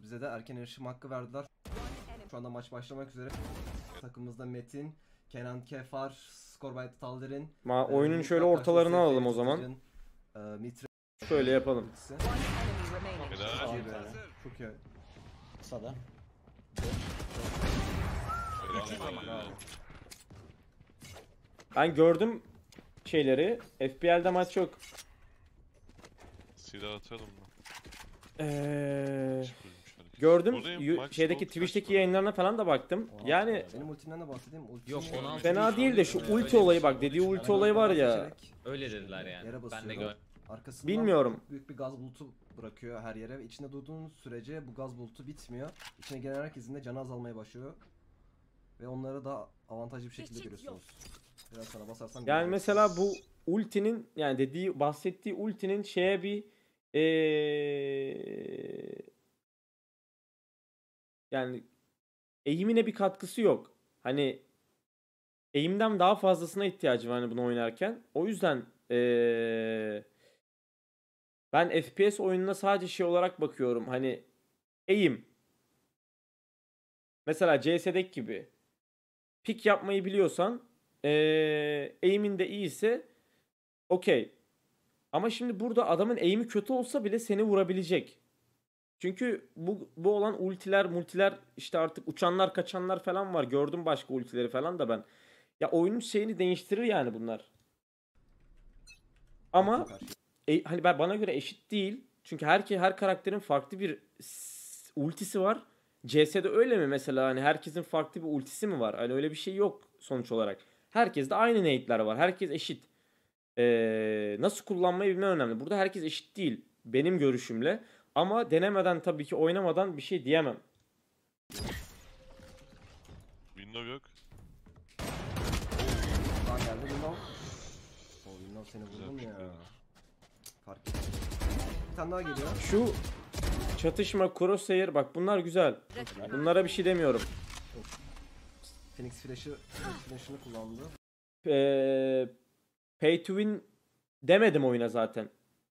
Bize de erken erişim hakkı verdiler. Şu anda maç başlamak üzere. Takımımızda Metin, Kenan Kefar, Skorbayt Talder'in. Oyunun şöyle ortalarını alalım o zaman. Mitre. Şöyle yapalım. Çok iyi. Kısada. Ben gördüm şeyleri. FPL'de maç yok. Silah atalım mı? Gördüm. Buradayım, Şeydeki Twitch'teki yayınlarına falan da baktım. Yani Benim ultimden de bahsedeyim. Yok, 16 fena değil de şu ulti olayı bak, dediği ulti olayı var ya. öyle dediler yani. Ben de gör. Arkasından Bilmiyorum. Büyük bir gaz bulutu bırakıyor her yere ve içinde durduğun sürece bu gaz bulutu bitmiyor. İçine gelen herkesin de canı azalmaya başlıyor. Ve onları da avantajlı bir şekilde görüyorsunuz. Biraz sana basarsam. Yani mesela bu ultinin, yani dediği, bahsettiği ultinin şeye bir yani eğimine bir katkısı yok. Hani eğimden daha fazlasına ihtiyacım var hani bunu oynarken. O yüzden ben FPS oyununa sadece şey olarak bakıyorum. Hani eğim. Mesela CS'deki gibi. Pik yapmayı biliyorsan eğimin de iyiyse okey. Ama şimdi burada adamın eğimi kötü olsa bile seni vurabilecek. Çünkü bu olan multiler işte artık uçanlar kaçanlar falan var. Gördüm başka ultileri falan da ben. Ya oyunun şeyini değiştirir yani bunlar. Ama hani bana göre eşit değil. Çünkü her karakterin farklı bir ultisi var. CS'de öyle mi mesela, hani herkesin farklı bir ultisi mi var? Hani öyle bir şey yok sonuç olarak. Herkeste aynı nade'ler var. Herkes eşit. Nasıl kullanmayı bilmen önemli. Burada herkes eşit değil benim görüşümle. Ama denemeden, tabii ki oynamadan bir şey diyemem. Window yok. Daha geldi Window. O Window seni vurdum ya. Fark ettim. Bir tane daha geliyor. Şu çatışma, crosshair, bak bunlar güzel. Bunlara bir şey demiyorum. Phoenix Flash'ını kullandı. Pay to win demedim oyuna zaten.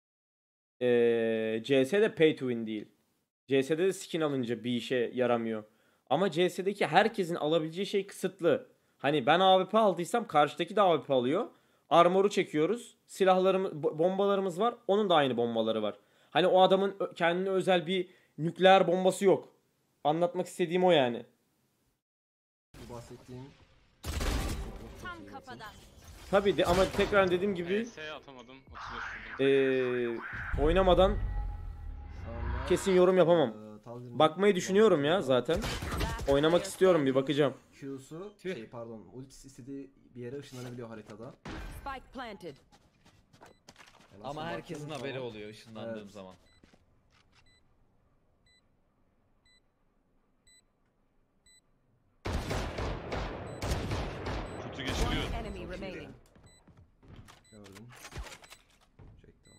CS'de pay to win değil. CS'de de skin alınca bir işe yaramıyor. Ama CS'deki herkesin alabileceği şey kısıtlı. Hani ben AWP aldıysam karşıdaki de AWP alıyor. Armoru çekiyoruz. Silahlarımız, bombalarımız var. Onun da aynı bombaları var. Hani o adamın kendine özel bir nükleer bombası yok. Anlatmak istediğim o yani. Bu bahsettiğim Tam kafadan. Tabii de ama tekrar dediğim gibi atamadım. 35 oynamadan kesin yorum yapamam. Bakmayı düşünüyorum ya zaten. Oynamak istiyorum, bir bakacağım. Q'su ultisi istediği bir yere ışınlanabiliyor haritada. Spike planted. Yani Ama aslında herkesin baktığınız haberi zaman- oluyor ışınlandığım Evet. zaman. Kutu geçiriyor. Enemy remaining. Gördüm. Çektim.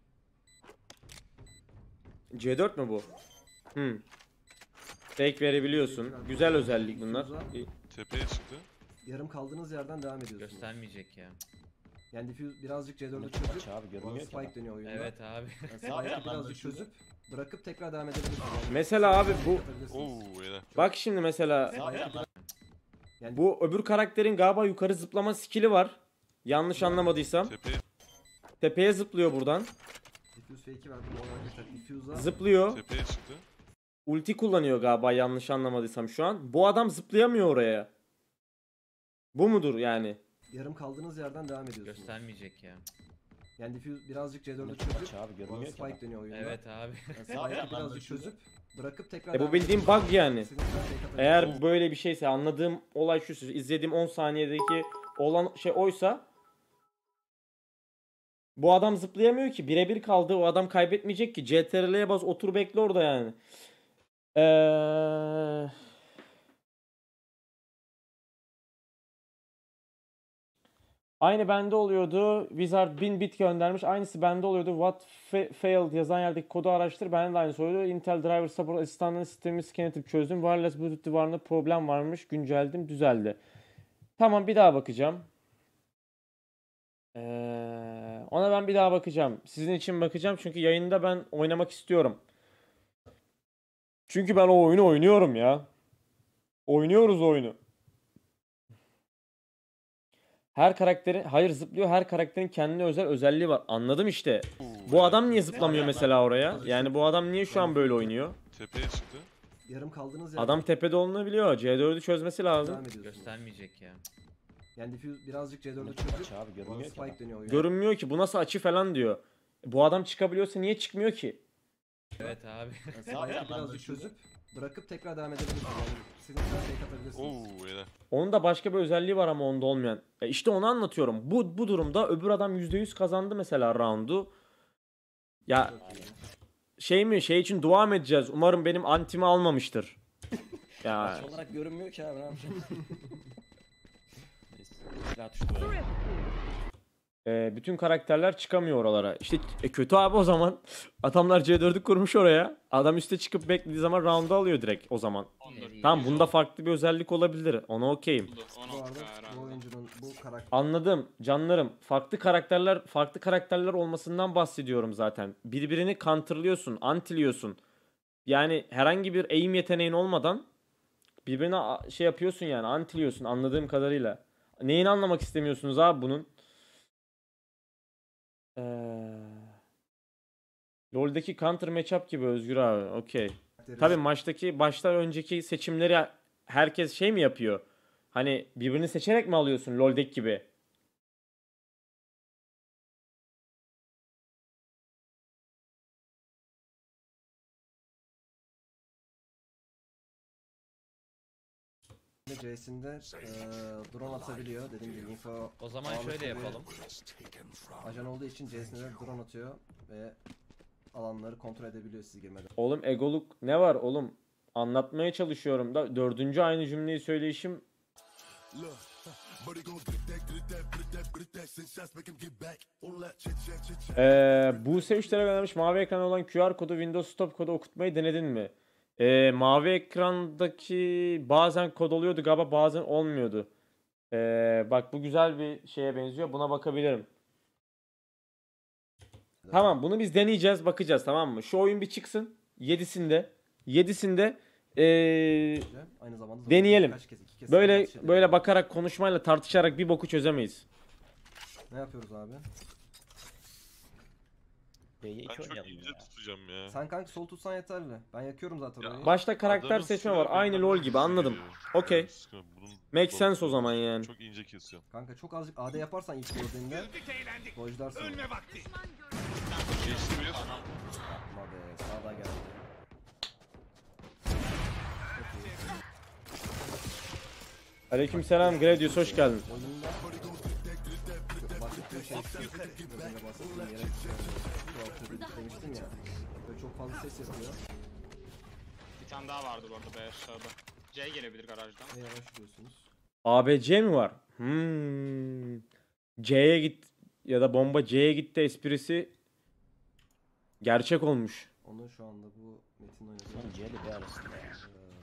C4 mü bu? Fake verebiliyorsun. Güzel özellik bunlar. Tepeye çıktı. Yarım kaldığınız yerden devam ediyorsunuz. Göstermeyecek ya. Yani diffuse birazcık C4'ü Maç çözüp abi görünmüyor ki. Spike dönüyor oyunda. Evet abi. Yani Spike'ı birazcık çözüp bırakıp tekrar devam edebilirsiniz. Yani Mesela abi bu Oo öyle. bak şimdi mesela Yani bu öbür karakterin galiba yukarı zıplama skill'i var. Yanlış anlamadıysam. Tepeye. Tepeye zıplıyor buradan. diffuse fake'i verdim o arkadaşlar. Diffuse'a Zıplıyor. Tepeye çıktı. Ulti kullanıyor galiba, yanlış anlamadıysam şu an. Bu adam zıplayamıyor oraya. Bu mudur yani? yarım kaldığınız yerden devam ediyorsunuz. Göstermeyecek ya. Yani diffuse birazcık C4'ü Maç çözüp abi görünmüyor ki. Spike dönüyor oyunda. Evet abi. Yani Spike'ı birazcık çözüp bırakıp tekrar Bu bildiğim bug yani. İstediğiniz kadar fake atabilirsiniz. Eğer böyle bir şeyse, anladığım olay şu, izlediğim 10 saniyedeki olan şey oysa, bu adam zıplayamıyor ki, birebir kaldı, o adam kaybetmeyecek ki. CTRL'ye bas, otur bekle orada yani. Aynı bende oluyordu. Wizard 1000 bit göndermiş. Aynısı bende oluyordu. What failed yazan yerdeki kodu araştır. Bende de aynısı oluyordu. Intel Driver Support asistanlığının sistemi scan edip çözdüm. Wireless Bluetooth duvarında problem varmış. Güncelledim. Düzeldi. Tamam, bir daha bakacağım. Ona ben bir daha bakacağım. Sizin için bakacağım çünkü yayında ben oynamak istiyorum. Çünkü ben o oyunu oynuyorum ya. Oynuyoruz oyunu. Her karakterin, hayır zıplıyor, her karakterin kendine özel özelliği var. Anladım işte. Bu adam niye zıplamıyor mesela oraya? Yani bu adam niye şu an böyle oynuyor? Tepeye çıktı. Yarım kaldığınız yerde Adam tepede olunabiliyor. C4'ü çözmesi lazım. devam ediyorsunuz. Göstermeyecek ya. Yani diffuse birazcık C4'ü Aç çözüp abi görünmüyor ki. spike dönüyor oyuna. Görünmüyor ki. Bu nasıl açı falan diyor. Bu adam çıkabiliyorsa niye çıkmıyor ki? Evet abi. Yani spike'ı birazcık çözüp bırakıp tekrar devam edebilirsiniz. Yani sizin kadar fake atabilirsiniz. Oo helal. Onun da başka bir özelliği var ama onda olmayan. İşte onu anlatıyorum. Bu durumda öbür adam %100 kazandı mesela roundu. Ya şey mi? Şey için dua mı edeceğiz? Umarım benim antimi almamıştır. Ya Aç olarak görünmüyor ki abi ne yapacağım? Neyse. Silah tuşu böyle. bütün karakterler çıkamıyor oralara. İşte kötü abi o zaman. Adamlar C4'ü kurmuş oraya. Adam üste çıkıp beklediği zaman round'u alıyor direkt o zaman. 14. Tamam bunda farklı bir özellik olabilir. Ona okeyim. Oldu, Bu 16 arada bu herhalde. oyuncunun bu karakter Anladım canlarım. Farklı karakterler olmasından bahsediyorum zaten. Birbirini counterlıyorsun, antiliyorsun. Yani herhangi bir aim yeteneğin olmadan birbirine şey yapıyorsun yani antiliyorsun anladığım kadarıyla. Neyini anlamak istemiyorsunuz abi bunun? LoL'deki counter matchup gibi Özgür abi. Okey. Tabii maçtaki baştan önceki seçimleri herkes şey mi yapıyor? Hani birbirini seçerek mi alıyorsun LoL'deki gibi? C'sinde drone atabiliyor. Dediğim gibi info O zaman ağırlıklı şöyle bir yapalım. ajan olduğu için C'sinde de drone atıyor ve alanları kontrol edebiliyor siz girmeden. Oğlum egoluk ne var oğlum? Anlatmaya çalışıyorum da dördüncü aynı cümleyi söyleyişim. Buse 3 lira göndermiş. Mavi ekran olan QR kodu Windows Stop kodu okutmayı denedin mi? Mavi ekrandaki bazen kod oluyordu galiba bazen olmuyordu. Bak bu güzel bir şeye benziyor. Buna bakabilirim. Tamam bunu biz deneyeceğiz bakacağız tamam mı? Şu oyun bir çıksın. 7'sinde Aynı zamanda deneyelim. birkaç kez, 2 kez böyle ateş edebiliyor. böyle bakarak konuşmayla tartışarak bir boku çözemeyiz. Ne yapıyoruz abi? B'ye Ben 2 çok oynayalım ince ya. tutacağım ya. Sen kanka sol tutsan yeterli. Ben yakıyorum zaten Ya, orayı. Başta karakter Adamın seçme var. silahı Aynı benden LoL daha gibi hızlı anladım. geliyor. Okey. Yani sıkıntı. Bunun Make sense o balığı zaman yani. Çok ince kesiyorum. Kanka çok azıcık AD yaparsan ilk gördüğünde dojlarsın. Ölme vakti. Geçti bir. Ama be sağdan geldi. Aleykümselam Gradius hoş geldin. Oyununda bahsettiğim şey gözüne bahsettiğim yere demiştim ya. Böyle çok fazla ses yapıyor. Bir tane daha vardı bu arada B aşağıda. C gelebilir garajdan. Ne yavaş diyorsunuz. ABC mi var? C'ye git ya da bomba C'ye gitti esprisi gerçek olmuş. Onu şu anda bu Metin oynadığı Lan C ile B arasında ya.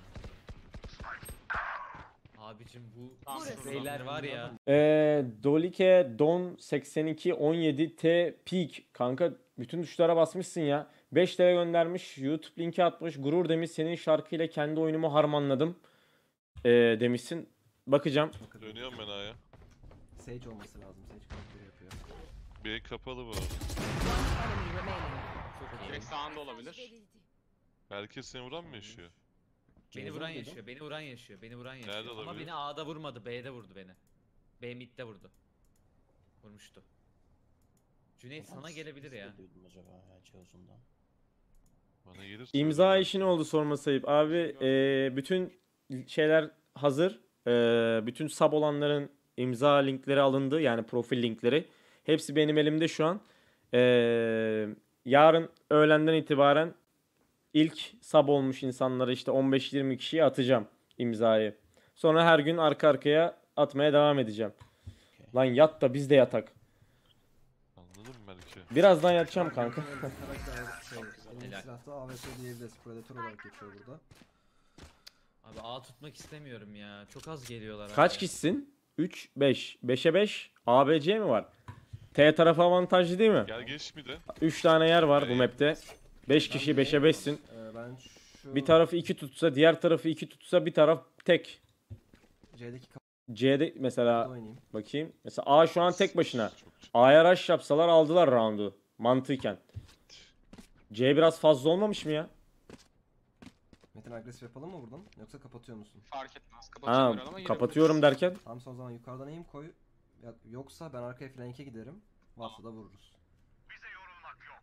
Abicim bu Tamam, beyler var ya. Dolike Don 82 17 T Peak kanka bütün tuşlara basmışsın ya. 5 TL göndermiş. YouTube linki atmış. Gurur demiş senin şarkıyla kendi oyunumu harmanladım. Demişsin. Bakacağım. Dönüyorum ben A'ya. Sage olması lazım. Sage karakteri yapıyor. B kapalı bu arada. Enemy remaining. Çok iyi. Direkt sağında olabilir. Herkes seni vuran mı yaşıyor? Beni vuran dedim. yaşıyor. Beni vuran yaşıyor. Beni vuran yaşıyor. Nerede Ama olabilir? beni A'da vurmadı. B'de vurdu beni. B mid'de vurdu. Vurmuştu. Cüneyt sana gelebilir ya. Nasıl duydum acaba ya C uzundan. Bana gelir. İmza işi ne oldu sorması ayıp. Abi bütün şeyler hazır. Bütün sub olanların imza linkleri alındı. Yani profil linkleri. Hepsi benim elimde şu an. Yarın öğlenden itibaren ilk sub olmuş insanlara işte 15-20 kişiye atacağım imzayı. Sonra her gün arka arkaya atmaya devam edeceğim. Lan yat da biz de yatak. Anladın mı belki? Birazdan yatacağım kanka. Karakter şey, elindeki Helal. silahta AWP diyebiliriz. Predator olarak geçiyor burada. Abi A tutmak istemiyorum ya. Çok az geliyorlar. Kaç abi. kişisin? 3, 5. 5'e 5. ABC mi var? T tarafı avantajlı değil mi? Gel geç mi de? 3 tane yer var bu map'te. 5 kişi 5'e 5'sin. Ben Şu Bir tarafı 2 tutsa, diğer tarafı 2 tutsa bir taraf tek. C'deki C'de kapıda mesela oynayayım. bakayım. Mesela A şu an tek başına. Çok A'ya rush yapsalar aldılar roundu. Mantıken. C biraz fazla olmamış mı ya? Metin agresif yapalım mı buradan? Yoksa kapatıyor musun? Fark etmez. Ha, Kapatıyorum herhalde ama kapatıyorum derken. Tamam o zaman yukarıdan aim koy. Yoksa ben arkaya flank'e giderim. Varsa da vururuz. Bize yorulmak yok.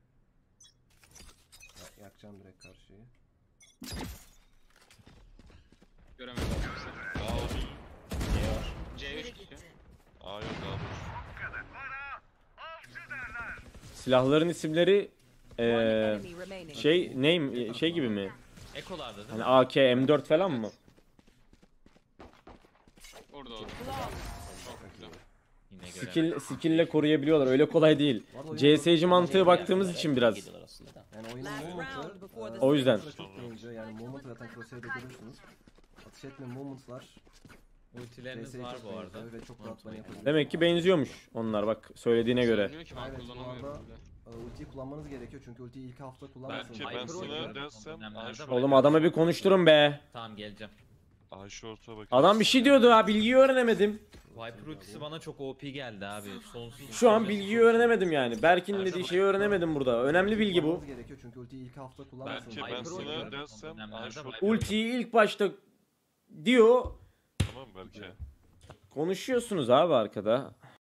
Yakacağım direkt karşıyı. Göremedim kimse. A var. C var. C3 tutuyor. A yok A boş. Silahların isimleri One enemy remaining. şey name şey gibi mi? Ekolarda değil Hani mi? AK, M4 falan mı? Orada o. Long. Çok güzel. Yine göremedim. Skill'le koruyabiliyorlar. Öyle kolay değil. Bu arada oyunun CS'ci mantığı baktığımız Evet, için biraz. geliyorlar aslında da. Yani oyunun Last movement'ı round before the O yüzden. çok benziyor. Yani movement'ı zaten Crosshair'da görürsünüz. Atış etme movement'lar Ultileriniz CS'ye var çok bu arada. benziyor ve çok rahat bana yapabiliyor. Demek ki benziyormuş onlar bak söylediğine göre. Söylüyor ki ben Evet, bu kullanamıyorum arada- bile. Ultiyi kullanmanız gerekiyor çünkü ultiyi ilk hafta kullanmazsınız. Belki ben Hyper sana oynuyorum dersem son dönemlerde A short. bak. Oğlum adama bir konuşturun be. Tamam geleceğim. A short'a bak. Adam bir şey diyordu ha bilgiyi öğrenemedim. Viper ultisi bana çok OP geldi abi. Sonsuz. Şu an bilgiyi öğrenemedim yani. Berk'in dediği şeyi öğrenemedim burada. Önemli bilgi bu. Kullanmanız gerekiyor çünkü ultiyi ilk hafta kullanmazsınız. Belki ben Hyper sana oynuyorum dersem son A dönemlerde short. Viper Ultiyi ilk başta diyor. Tamam belki. Konuşuyorsunuz abi arkada.